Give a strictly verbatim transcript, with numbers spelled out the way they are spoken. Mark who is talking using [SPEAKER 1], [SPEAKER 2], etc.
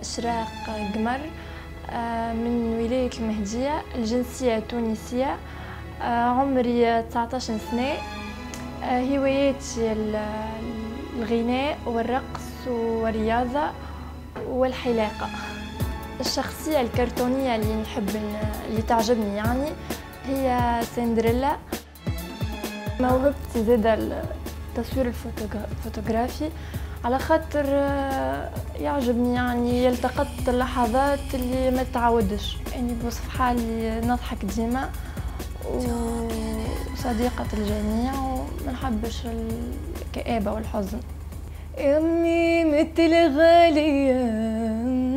[SPEAKER 1] إشراق قمر من ولاية المهدية، الجنسية تونسية، عمري تسعطاش سنة. هواياتي الغناء والرقص والرياضة والحلاقة. الشخصية الكرتونية اللي نحب اللي تعجبني يعني هي سندريلا. موهبتي زادة التصوير الفوتوغرافي على خاطر يعجبني، يعني يلتقط اللحظات اللي ما تعودش، يعني بوصف حالي نضحك ديما وصديقة الجميع وما نحبش الكآبة والحزن. يمي مثل غالية